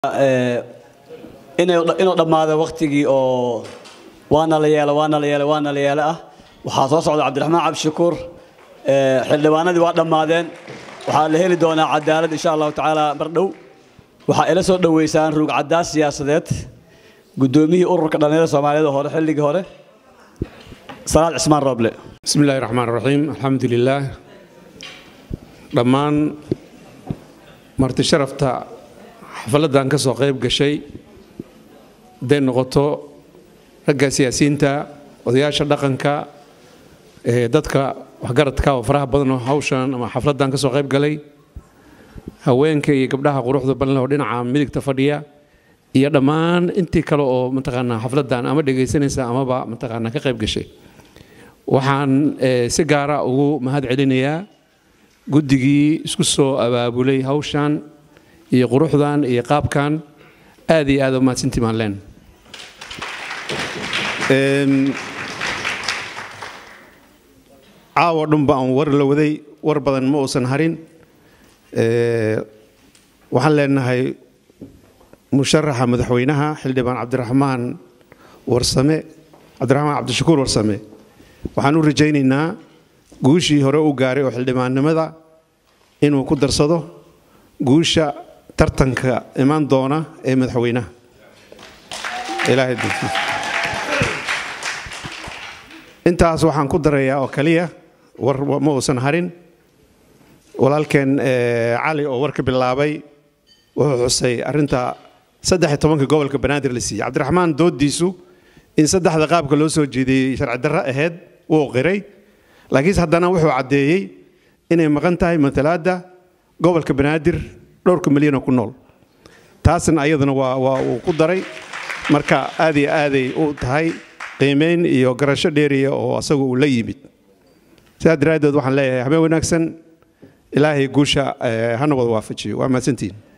inuu dhamaado waqtigii oo waana la yeelo waxa soo socda Cabdiraxmaan Cabshakuur xildhibaanadii waa dhamaadeen waxa la heli doonaa cadaalad insha Allah taala bardhow waxa ila soo dhaweysaan ruug cadaas siyaasadeed gudoomiyii ururka dhalinyarada Soomaaliyeed hore xilligii hore Salaad Cismaan Roble Bismillahir Rahmanir Rahim Alhamdulillah dhamaan marti sharafta xafladan ka soo qayb gashay deen noqoto ragga siyaasiyiinta odayaasha dhaqanka dadka waxgaradka oo faraha badan oo hawshan ama xafladan ka soo qayb galay haweenka iyo gabdhaha quruxda badan oo dhinaca midigta fadhiya iyo dhamaan intii kale oo mataqaana xafladan ama dhageysanaysa ama ba mataqaana ka qayb gashay waxaan si gaar ah ugu mahad celinayaa guddigii isku soo abaabulay hawshan iyo quruxdan iyo qaabkan aad iyo aad u mahadsantiin maaleen caawa dhumba aan war la waday war badan ma uusan harin waxaan leenahay musharaxa madaxweynaha xildhibaan Cabdiraxmaan Cabdishakuur Warsame waxaan u rajaynaynaa guushii hore u gaaray oo xildhibaannimada inuu ku darsado guusha tartanka iman doona ee madaxweynaha ilaahay intaas waxaan ku darayaa oo kaliya war ma uusan harin walaalkeen Cali oo warka bilaabay wuxuu xusay arinta 13 gobolka Banaadir la siiyay Cabdiraxmaan doodiisu in saddexda qaabka loo soo jeediyay sharci darro ahayd uu qiray laakiin haddana wuxuu cadeeyay inay maqan tahay matalaada gobolka Banaadir dhowr milyan oo ku nool taasna ayadana waa uu ku daray marka aad iyo aad ay u tahay qiimeyn iyo garasho dheeriya oo asagu uu la yimid sidaa daraadeed waxaan leeyahay habeen wanaagsan ilaahay guusha hana wada waafajiyo waa mahadsantiin